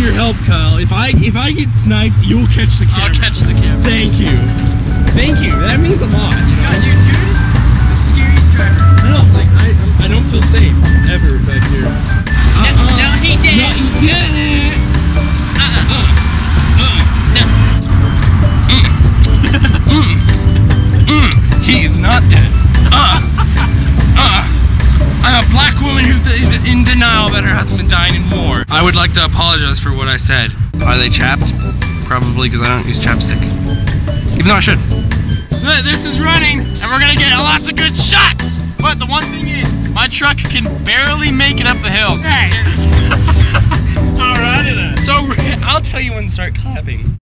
your help, Kyle. If I get sniped, you'll catch the camera. I'll catch the camera. Thank you. Thank you. That means a lot. You know? God, dude, you're just the scariest driver. I don't like. I don't feel safe ever back here. No, he did. No, he didn't. He is not dead. I'm a black woman who's in denial that her husband died in war. I would like to apologize for what I said. Are they chapped? Probably, because I don't use chapstick. Even though I should. This is running, and we're gonna get lots of good shots. But the one thing is, my truck can barely make it up the hill. Hey. Alright. So I'll tell you when to start clapping.